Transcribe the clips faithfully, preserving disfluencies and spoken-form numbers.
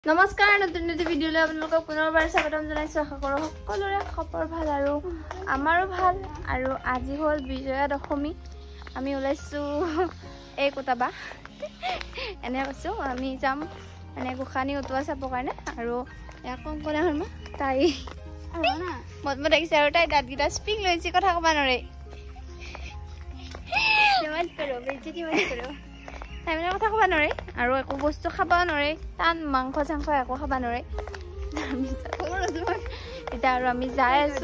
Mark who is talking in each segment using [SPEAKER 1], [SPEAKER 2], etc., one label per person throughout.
[SPEAKER 1] নমস্কাৰ নতুন নতুন ভিডিঅ'লৈ আপোনালোকক পুনৰবাৰ স্বাগতম জনাইছো আশা কৰো সকলোৰে খবৰ ভাল আৰু আমাৰো ভাল আৰু আজি হ'ল বিজয়া দশমী আমি ওলাইছো এই কোটাবা এনে কৈছো আমি যাম মানে গোখানি উতোৱা চাবৰ কাৰণে আৰু এয়া কংকনা হৰমা তাই আৰু না মত লাগিছে আৰু তাই দাঁতকেইটা স্পিং লৈছে কথা ক'বা নৰে কিমান কৰিব বেজি কিমান কৰিব তাই মানে কথা ক'বা নৰে আৰু একো বস্তু খাবা নৰে টান মাংস চাংস একো খাবা নৰে এতিয়া আৰু আমি যাই আছো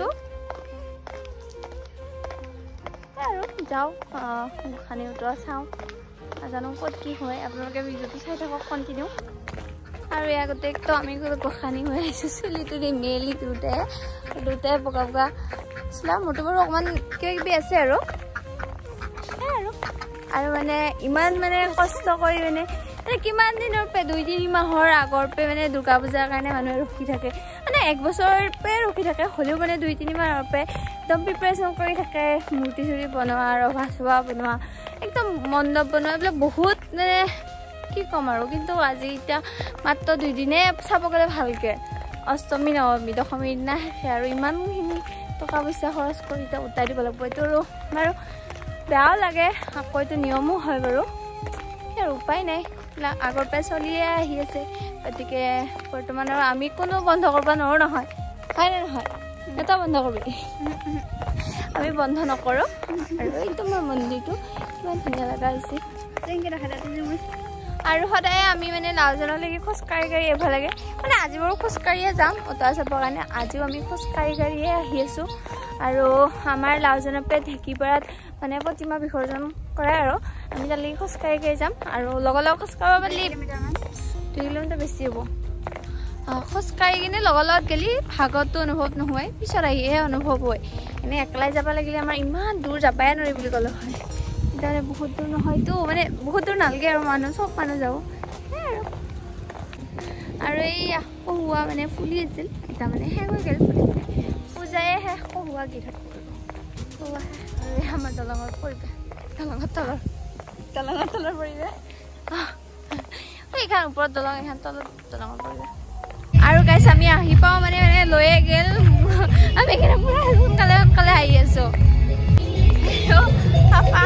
[SPEAKER 1] আৰু যাওঁ গোখানি উতোৱা চাওঁ নাজানো ক'ত কি হয় আপোনালোকে ভিডিঅ'টো চাই থাকক কণ্টিনিউ আৰু ইয়াৰ গোটেইটো আমি গোখানি হৈ আহিছোঁ চুলিটো দি মেলি দিওঁতে দুটাই বগা বগা আছিলে মোৰটো বাৰু অকণমান কিবা কিবি আছে আৰু আৰু আৰু মানে ইমান মানে কষ্ট কৰি মানে কিমান দিনৰ পে দুই তিনি মাহৰ আগৰ পে মানে দুৰ্গা পূজাৰ কাৰণে মানুহে ৰখি থাকে মানে এক বছৰ পে ৰখি থাকে হ'লেও মানে দুই তিনি মাহৰ পে একদম প্ৰিপাৰেশ্যন কৰি থাকে মূৰ্তি চুৰি বনোৱা ৰভা চভা বনোৱা একদম মণ্ডপ বনোৱা এইবিলাক বহুত মানে কি ক'ম আৰু কিন্তু আজি এতিয়া মাত্ৰ দুইদিনে চাব গ'লে ভালকৈ অষ্টমী নৱমী দশমীৰ দিনা শেষে আৰু ইমানখিনি টকা পইচা খৰচ কৰি এতিয়া উটাই দিব লাগিব এইটো আৰু বাৰু বেয়াও লাগে আকৌ এইটো নিয়মো হয় বাৰু আৰু উপায় নাই আগৰ পৰাই চলিয়ে আহি আছে গতিকে বৰ্তমান আৰু আমি কোনো বন্ধ কৰিব নোৱাৰোঁ নহয় হয় নে নহয় এটা বন্ধ কৰিবি আমি বন্ধ নকৰোঁ আৰু এইটো মোৰ মন্দিৰটো কিমান ধুনীয়া লগা হৈছে আৰু সদায় আমি মানে লাওজানলৈকে খোজকাঢ়ি গাড়ী আহিব লাগে মানে আজি বাৰু খোজকাঢ়িয়ে যাম উতোৱা চাবৰ কাৰণে আজিও আমি খোজকাঢ়ি গাড়ীয়ে আহি আছোঁ আৰু আমাৰ লাওজানৰ পৰা ঢেকীপাৰাত মানে প্ৰতিমা বিসৰ্জন কৰে আৰু আমি তালৈকে খোজকাঢ়ি গাড়ী যাম আৰু লগৰ লগত খোজকাঢ়িব পাৰিলে দুই কিলোমিটাৰ বেছি হ'ব খোজকাঢ়ি কিনে লগৰ লগত গ'লে ভাগতো অনুভৱ নহয় পিছত আহিহে অনুভৱ হয় এনেই একলাই যাব লাগিলে আমাৰ ইমান দূৰ যাবাই নোৱাৰি বুলি ক'লে হয় এতিয়া বহুত দূৰ নহয়তো মানে বহুত দূৰ নালাগে আৰু মানুহ চব মানুহ যাব আৰু আৰু এই কহুৱা মানে ফুলি আছিল এতিয়া মানে শেষ হৈ গ'ল ফুলি পূজাই শেষ কহুৱা গীতত কহুৱা শেষ আৰু এই আমাৰ দলঙৰ পৰিৱেশ দলঙৰ তলৰ দলঙৰ তলৰ পৰিৱেশ এইখন ওপৰত দলং এইখন তলত দলঙৰ পৰিৱেশ আৰু গাইছ আমি আহি পাওঁ মানে মানে লৈয়ে গ'ল আমি এইখিনি পূৰা সোনকালে সোনকালে আহি আছোঁ পাপা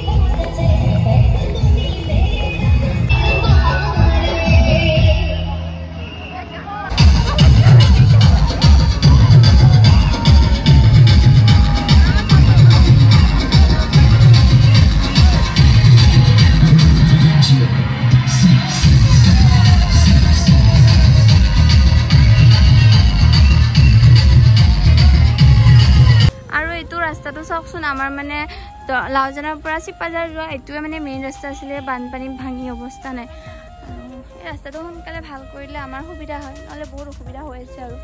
[SPEAKER 1] ৰাস্তাটো চাওকচোন আমাৰ মানে লাওজানৰ পৰা চিপাজাৰ যোৱা এইটোৱে মানে মেইন ৰাস্তা আছিলে বানপানী ভাঙি অৱস্থা নাই আৰু এই ৰাস্তাটো সোনকালে ভাল কৰিলে আমাৰ সুবিধা হয় নহ'লে বহুত অসুবিধা হৈ আছে আৰু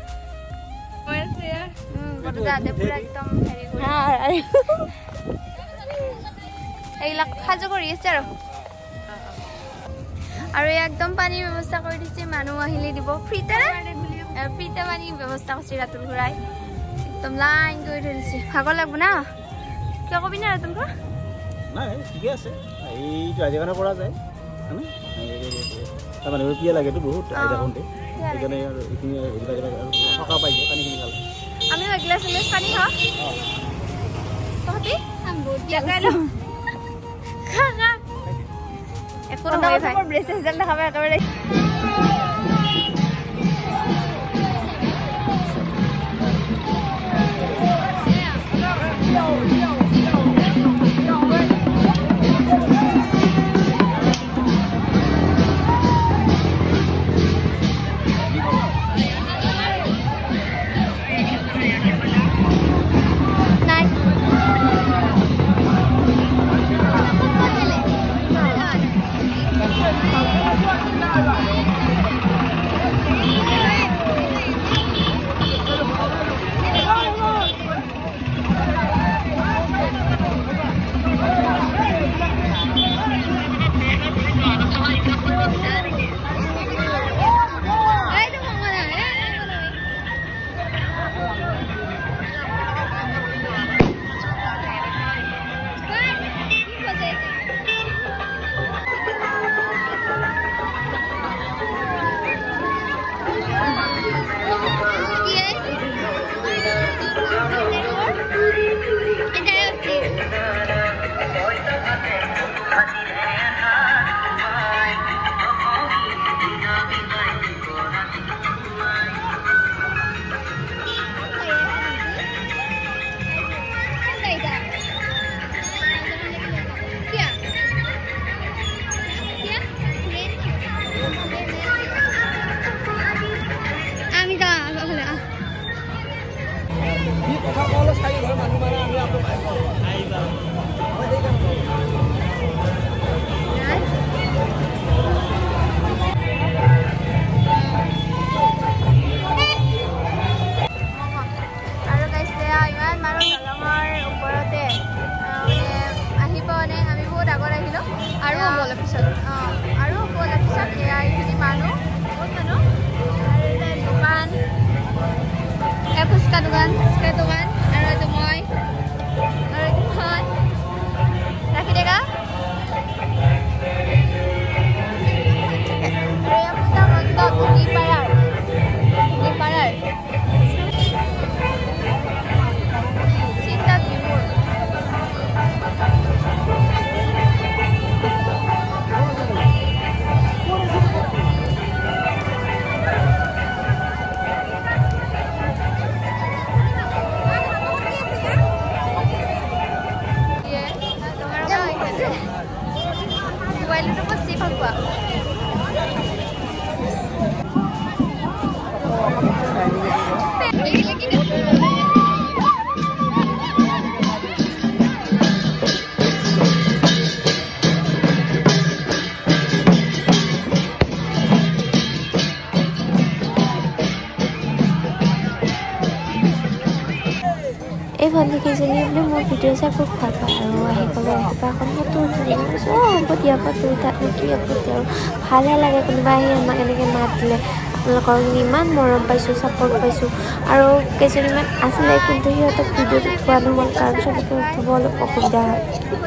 [SPEAKER 1] একদম হেৰি এইবিলাক সাজু কৰি আছে আৰু আৰু এই একদম পানীৰ ব্যৱস্থা কৰি দিছে মানুহ আহিলে দিব ফ্ৰীতে ফ্ৰীতে পানীৰ ব্যৱস্থা কৰিছে ৰাতুল ঘূৰাই একদম লাইন কৰি থৈ দিছে ভাগৰ লাগব না কিয় কবি না ৰাতুল ঘৰ
[SPEAKER 2] নাই ঠিকে আছে এইটো আজিকানে পৰা যায় হয়নে তাৰমানে পিয়া লাগেতো বহুত আইডা কোনতে সেইকাৰণে আৰু এইখিনি হেৰি লাগে আৰু থকা পাইছে পানীখিনি ভাল
[SPEAKER 1] আমি এগিলাছ এগিলাছ পানী খাওঁ তহঁতি লগাই ল খা খা একো নহয় ভাই ব্ৰেচেছ ডাল দেখাবা একেবাৰে এই ভণ্টিকেইজনী বোলে মোৰ ভিডিঅ' চাই খুব ভাল পায় আৰু আহি ক'লে কিবা এখন ফটো উঠি কৈছোঁ অঁ হ'ব দিয়া ফটো তাতনো কি আপত্তি আৰু ভালহে লাগে কোনোবা আহি আমাক এনেকৈ মাত দিলে আপোনালোকৰ ইমান মৰম পাইছোঁ ছাপৰ্ট পাইছোঁ আৰু কেইজনীমান আছিলে কিন্তু সিহঁতক ভিডিঅ'ত উঠোৱা নহ'ল কাৰণ চবকে উঠিব অলপ অসুবিধা হয়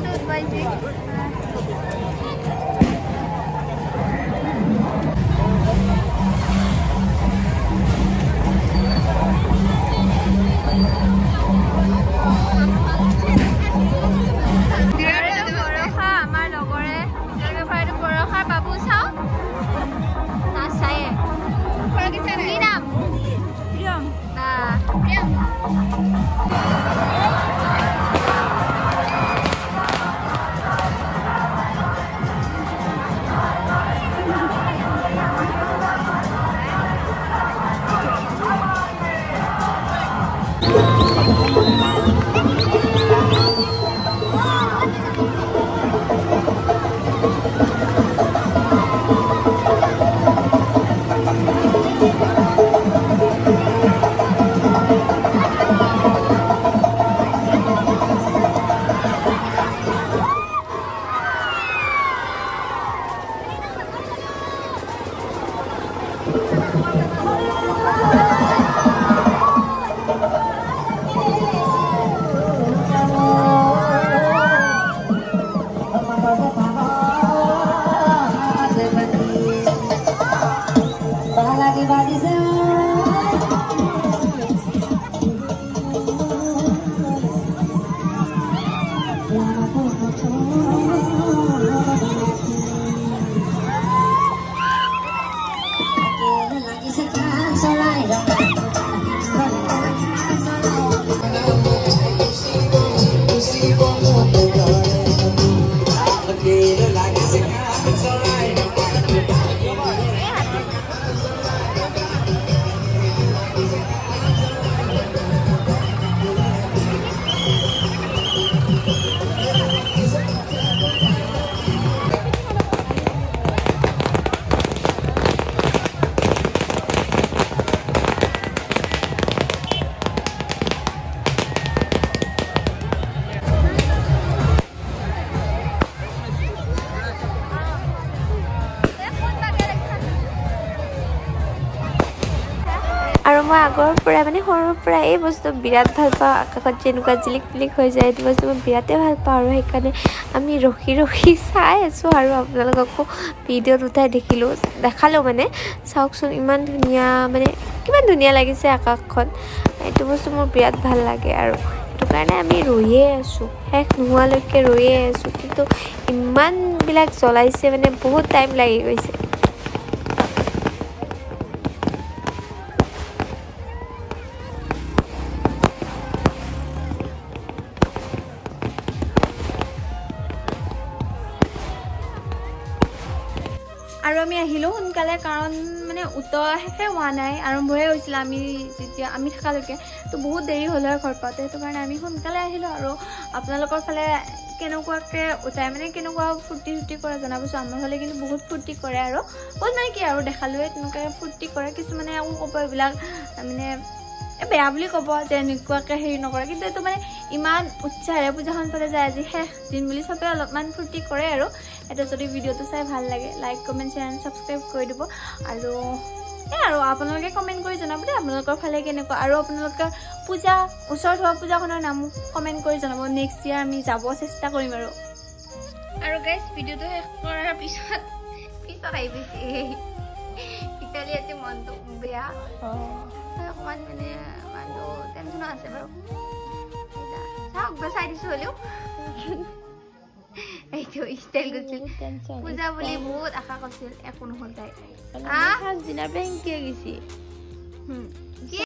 [SPEAKER 1] আৰু মই আগৰ পৰা মানে সৰুৰ পৰা এই বস্তু বিৰাট ভাল পাওঁ আকাশত যেনেকুৱা জিলিক পিলিক হৈ যায় এইটো বস্তু মই বিৰাটেই ভাল পাওঁ আৰু সেইকাৰণে আমি ৰখি ৰখি চাই আছোঁ আৰু আপোনালোককো ভিডিঅ'ত উঠাই দেখিলোঁ দেখালোঁ মানে চাওকচোন ইমান ধুনীয়া মানে কিমান ধুনীয়া লাগিছে আকাশখন এইটো বস্তু মোৰ বিৰাট ভাল লাগে আৰু সেইটো কাৰণে আমি ৰৈয়ে আছোঁ শেষ নোহোৱালৈকে ৰৈয়ে আছোঁ কিন্তু ইমানবিলাক জ্বলাইছে মানে বহুত টাইম লাগি গৈছে আৰু আমি আহিলোঁ সোনকালে কাৰণ মানে উত্তৰ শেষে হোৱা নাই আৰম্ভহে হৈছিলে আমি যেতিয়া আমি থকালৈকে তো বহুত দেৰি হ'ল আৰু ঘৰ পাওঁতে সেইটো কাৰণে আমি সোনকালে আহিলোঁ আৰু আপোনালোকৰ ফালে কেনেকুৱাকৈ উঠাই মানে কেনেকুৱা ফূৰ্তি চূৰ্তি কৰে জনাবচোন আমাৰ ফালে কিন্তু বহুত ফূৰ্তি কৰে আৰু বহুত মানে কি আৰু দেখালোৱে তেনেকৈ ফূৰ্তি কৰে কিছুমানে আকৌ ক'ব এইবিলাক মানে বেয়া বুলি ক'ব যে এনেকুৱাকৈ হেৰি নকৰে কিন্তু এইটো মানে ইমান উৎসাহেৰে পূজাখন পতা যায় আজি শেষ দিন বুলি চবে অলপমান ফূৰ্তি কৰে আৰু এটা যদি ভিডিঅ'টো চাই ভাল লাগে লাইক কমেণ্ট শ্বেয়াৰ ছাবস্ক্ৰাইব কৰি দিব আৰু এই আৰু আপোনালোকে কমেণ্ট কৰি জনাব দেই আপোনালোকৰ ফালে কেনেকুৱা আৰু আপোনালোকৰ পূজা ওচৰত হোৱা পূজাখনৰ নামো কমেণ্ট কৰি জনাব নেক্সট ইয়াৰ আমি যাব চেষ্টা কৰিম আৰু আৰু গাইজ ভিডিঅ'টো শেষ কৰাৰ পিছত পিছত আহি গৈছে ইটালী আজি মনটো বেয়া অকণমান মানে মানুহটো টেনশ্যনো আছে বাৰু চাওক চাই দিছোঁ হ'লেও এইটো ষ্টাইল গৈছিল পূজা বুলি বহুত আশা কৰিছিল একো নহ'ল তাই দিনাৰ পৰা সেনেকৈ গৈছে